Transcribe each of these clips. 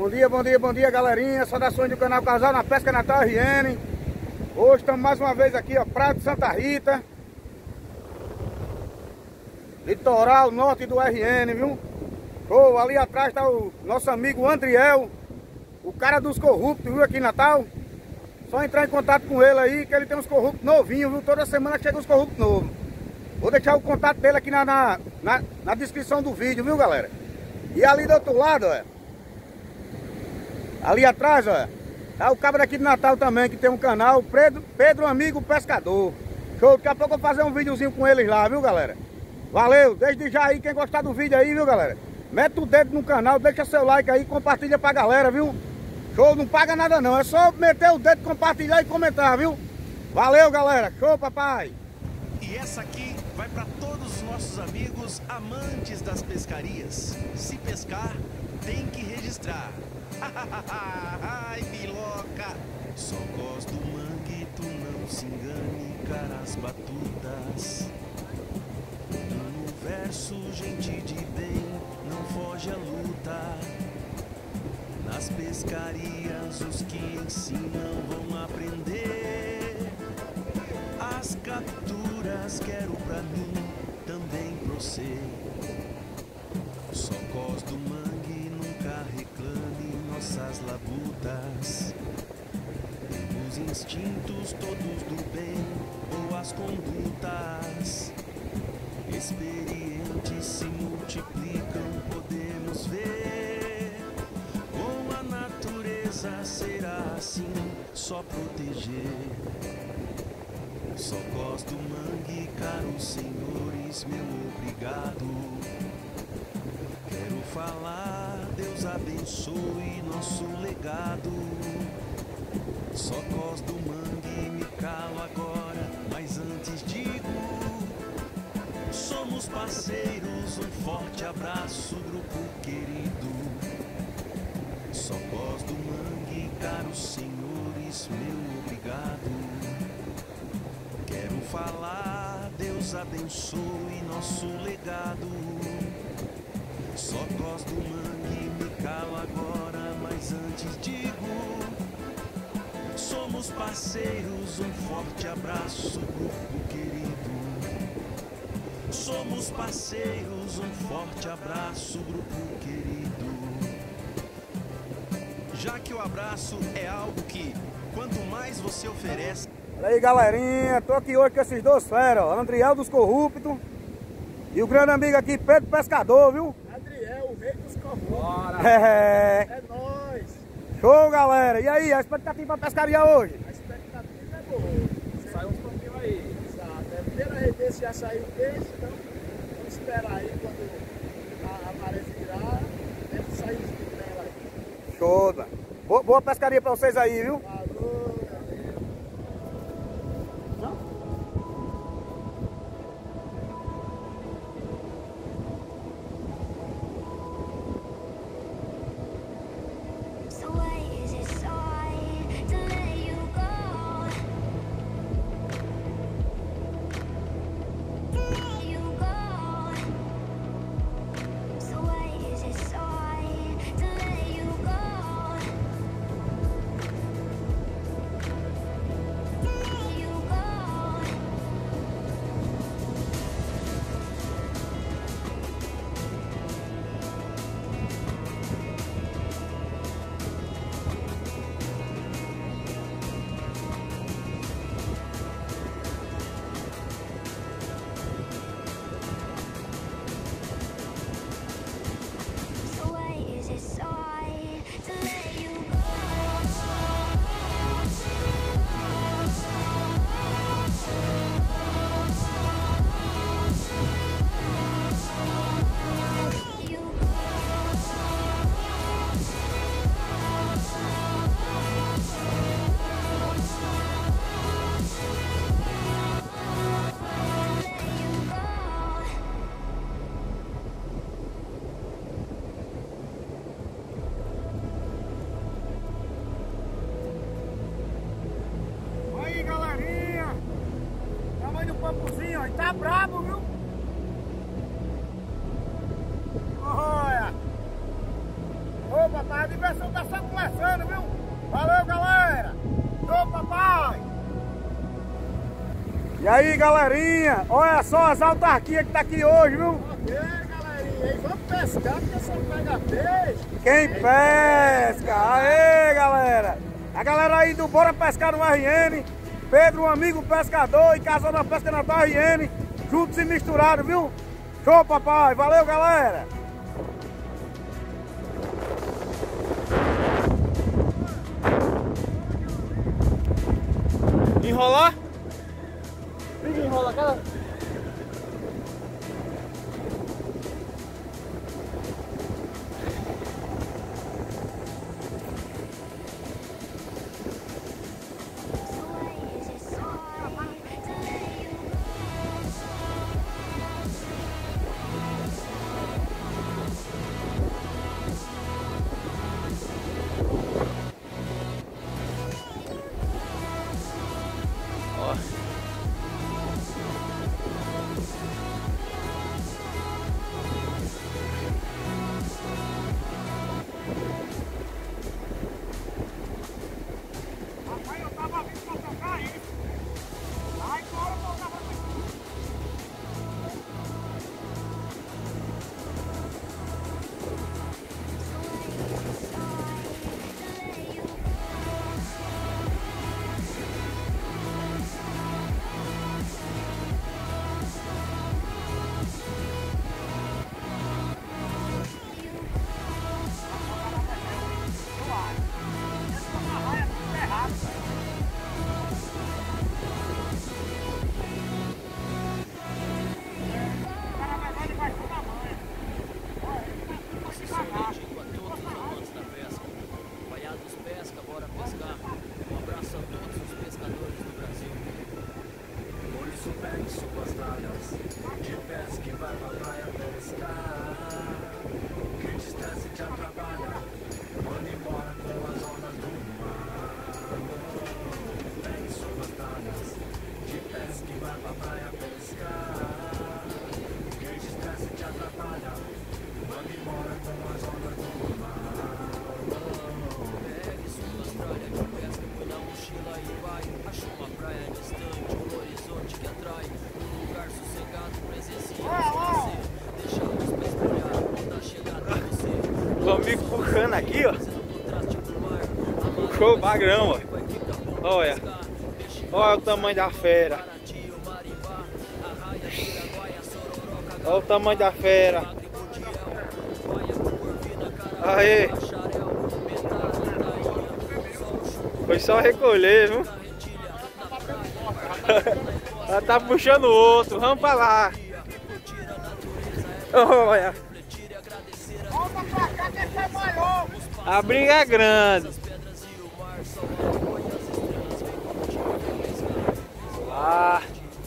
Bom dia, galerinha. Saudações do canal Casal na Pesca Natal RN. Hoje estamos mais uma vez aqui, ó, Praia de Santa Rita, litoral norte do RN, viu? Oh, ali atrás está o nosso amigo Andriel, o cara dos corruptos, viu, aqui em Natal. Só entrar em contato com ele aí, que ele tem uns corruptos novinhos, viu? Toda semana chega uns corruptos novos. Vou deixar o contato dele aqui na descrição do vídeo, viu, galera? E ali do outro lado, ó, ali atrás, ó, tá o cabra daqui de Natal também, que tem um canal, Pedro Amigo Pescador. Show, daqui a pouco eu vou fazer um videozinho com eles lá, viu, galera? Valeu, desde já aí, quem gostar do vídeo aí, viu, galera? Mete o dedo no canal, deixa seu like aí, compartilha pra galera, viu? Show, não paga nada não, é só meter o dedo, compartilhar e comentar, viu? Valeu, galera, show, papai! E essa aqui vai para todos os nossos amigos amantes das pescarias. Se pescar, tem que registrar. Ai, biloca! Só gosto do mangue, tu não se engane, caras batutas. No verso, gente de bem, não foge a luta. Nas pescarias, os que ensinam vão aprender. As capturas quero pra mim, também pra você. Só gosto do mangue, nunca reclame nossas labutas. Temos instintos todos do bem, boas condutas. Experientes se multiplicam, podemos ver. Com a natureza será assim, só proteger. Só gosto do mangue, caros senhores, meu obrigado. Quero falar, Deus abençoe nosso legado. Só gosto do mangue, me calo agora, mas antes digo: somos parceiros, um forte abraço, grupo querido. Só gosto do mangue, caros senhores, meu obrigado. Quero falar, Deus abençoe nosso legado. Só gosto do mangue, me calo agora, mas antes digo: somos parceiros, um forte abraço, grupo querido. Somos parceiros, um forte abraço, grupo querido. Já que o abraço é algo que, quanto mais você oferece... Olha aí, galerinha, tô aqui hoje com esses dois feras, ó, Andriel dos corruptos e o grande amigo aqui, Pedro Pescador, viu? Andriel, o rei dos corruptos. Bora! É Nóis! Show, galera! E aí, a expectativa pra pescaria hoje? A expectativa é boa. Sai uns pouquinho aí. Exato. É a primeira vez que já saiu o peixe, então vamos esperar aí quando a maré virar, deve sair os dela aí. Show! Boa pescaria pra vocês aí, viu? Falou! papai, a diversão tá só começando, viu? Valeu, galera! Show, papai! E aí, galerinha, olha só as autarquias que tá aqui hoje, viu? Ok, galerinha, aí vamos pescar, porque só pega peixe. Quem pesca? Aê, galera! A galera aí do Bora Pescar no RN, Pedro, um amigo pescador, e Casal na Pesca na RN, juntos e misturados, viu? Show, papai! Valeu, galera! Enrolar? Enrola, cara. O amigo puxando aqui, ó. Puxou o bagrão, ó. Olha. Olha o tamanho da fera. Olha o tamanho da fera. Aí. Foi só recolher, viu? Ela tá puxando o outro. Vamos pra lá. Olha. A briga é grande. Ah.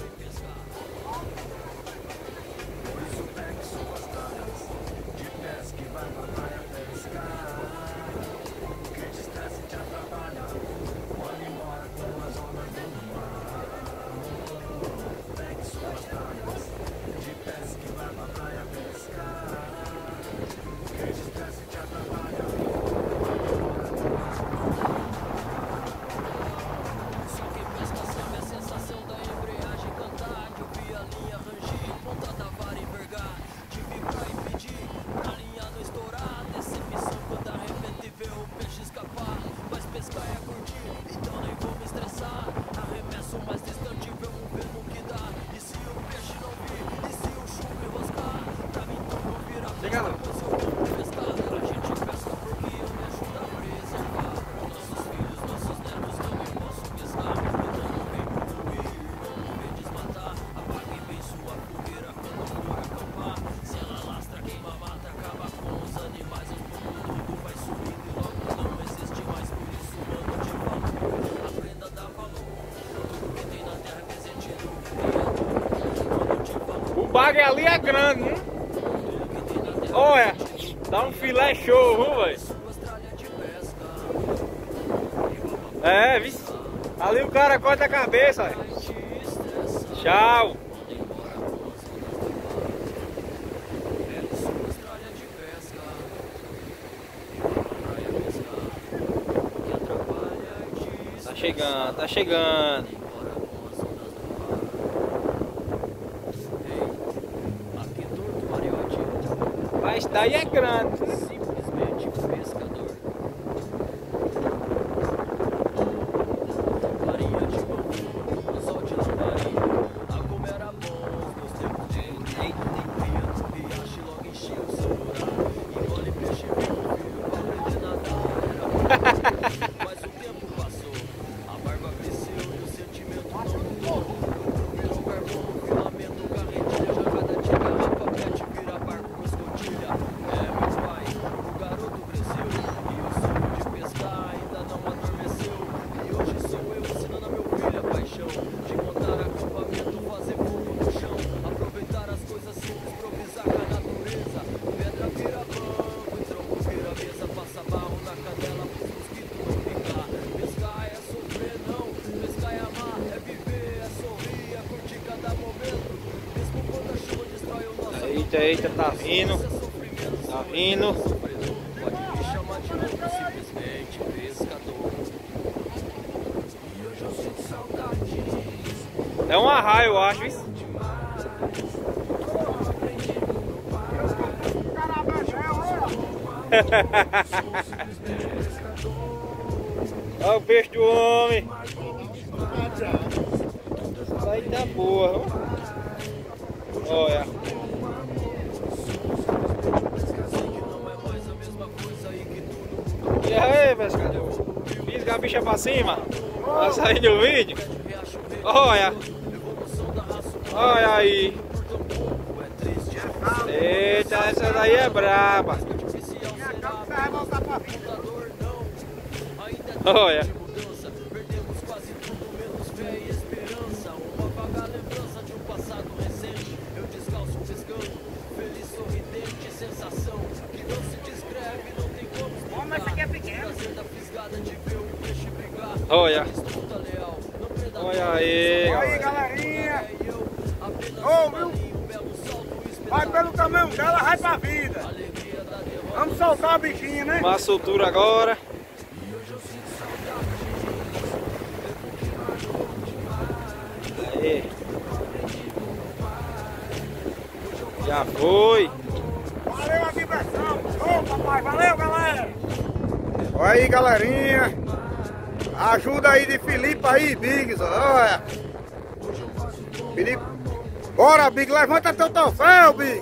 O bagulho ali é grande, hein? Olha, dá um filé show, viu, velho? É, viu? Ali o cara corta a cabeça, velho. Tchau. chegando, tá chegando. Mas daí é grande. Simplesmente pescador. Marinha de bambu, anzol de lambaria. A como era bom os meus tempos de leite. Riacho logo enchia o samurá. Engole peixe vivo, filho, pra aprender a nadar. Mas o tempo passou, a barba cresceu e o sentimento não mudou. Virou carvão, filamento, carretilha, jogada de garrafa, pet, vira barco com escotilha. É, meu pai, o garoto cresceu e o sonho de pescar ainda não adormeceu. E hoje sou eu ensinando a meu filho a paixão de montar acampamento, fazer fogo no chão, aproveitar as coisas simples, improvisar com a natureza. Pedra vira banco e tronco vira mesa, passa barro na canela pros mosquitos não picar. Pescar é sofrer não, pescar é amar, é viver, é sorrir, é curtir cada momento. Mesmo quando a chuva destrói o nosso Eita, tá vindo. Tá vindo. pode me chamar de louco, simplesmente pescador. E hoje eu sinto saudade. É um arraio, eu acho, isso. Olha o peixe do homem. Isso aí tá boa, viu? Olha. E aí, pescador? Fisga a bicha pra cima. Tá saindo o vídeo. Olha. Olha aí. Eita, essa daí é braba. Olha. Perdemos quase tudo, menos fé e esperança. Uma vaga lembrança de um passado recente. Eu descalço pescando, feliz, sorridente, sensação que não se descreve, não tem como explicar. Mas esse aqui é pequeno. Prazer da fisgada de ver o peixe brigar. Olha. Escuta leal, não predador. Olha aí, Olha aí, galera. galerinha. Eu apenas Ô, um viu? balinho, belo salto, Vai pelo tamanho dela, vai pra vida. alegria da derrota. Vamos soltar a bichinha, né? Uma soltura agora. Aí. Já foi. Valeu a diversão. Ô, papai, valeu, galera. Olha aí, galerinha. Ajuda aí de Felipe aí, Biggs. Olha. Felipe. Bora, Big. Levanta teu troféu, Big.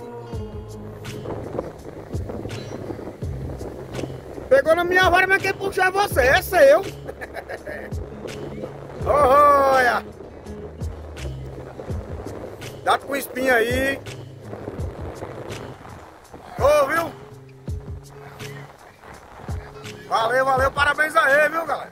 Pegou na minha vara, mas quem puxou é você. É seu. Olha. Dá com espinha aí. Ô, viu? Valeu, valeu, parabéns aí, viu, galera?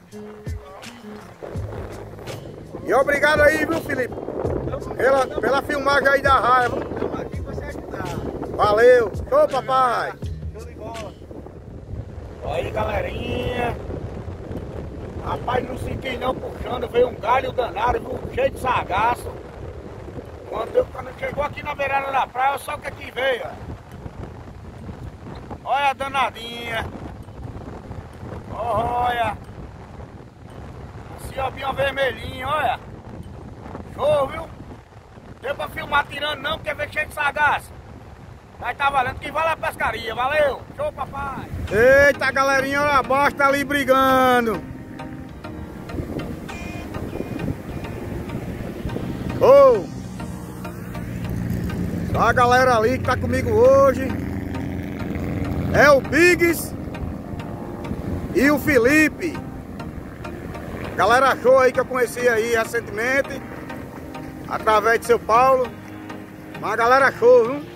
E obrigado aí, viu, Felipe? Pela filmagem aí da raiva. Estamos aqui pra se ajudar. Valeu. Show, papai. Show de bola. Aí, galerinha. Rapaz, não senti não puxando, veio um galho danado, viu? Cheio de sagaço. Quando chegou aqui na beirada da praia, só que aqui veio, ó. Olha a danadinha. Olha. Ciobinho vermelhinho, olha. Show, viu? Deu pra filmar tirando não, porque veio cheio de sagaço. Mas tá valendo, que vale a pescaria, valeu. Show, papai. Eita, galerinha, olha a bosta ali brigando. Oh! Só a galera ali que tá comigo hoje é o Biggs e o Felipe. Galera achou aí que eu conheci aí recentemente, através de seu Paulo. Mas a galera achou, viu?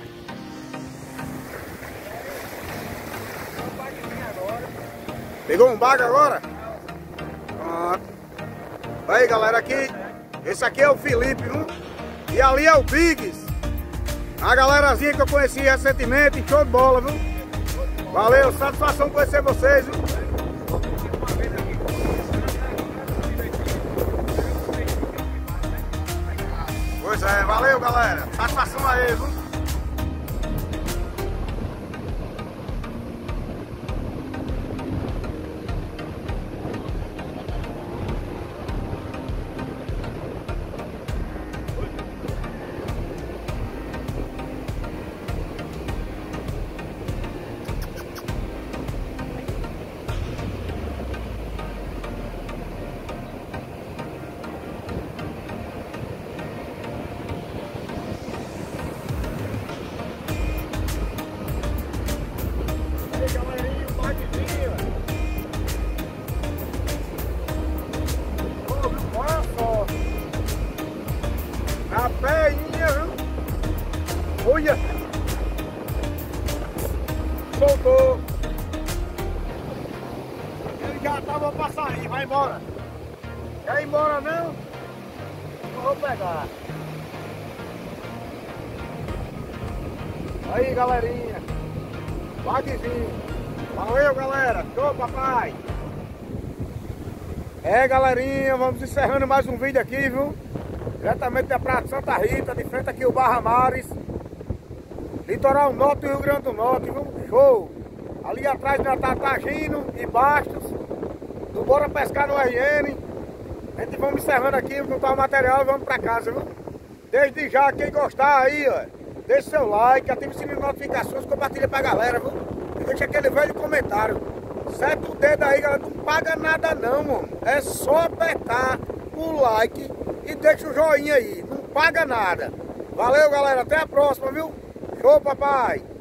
Pegou um baga agora? Pronto. Aí, galera, aqui. Esse aqui é o Felipe, viu? E ali é o Biggs. A galerazinha que eu conheci recentemente, show de bola, viu? Valeu, satisfação conhecer vocês, viu? Pois é, valeu, galera. Satisfação aí, viu? soltou. Ele já tava pra sair, vai embora. Quer ir embora não? Eu vou pegar. Aí galerinha, bagzinho. Valeu galera, show papai. É galerinha, vamos encerrando mais um vídeo aqui, viu? Diretamente da Praia de Santa Rita, de frente aqui o Barra Mares, litoral norte do Rio Grande do Norte, viu? Show! Ali atrás já tá Tagino e Bastos, do Bora Pescar no RN. A gente vamos encerrando aqui, juntar o material e vamos pra casa, viu? Desde já, quem gostar aí, ó, deixe seu like, ative o sininho de notificações, compartilha pra galera, viu? E deixa aquele velho comentário. Seta o dedo aí, galera, não paga nada não, mano. É só apertar o like e deixa o joinha aí, não paga nada. Valeu, galera, até a próxima, viu? Show, papai!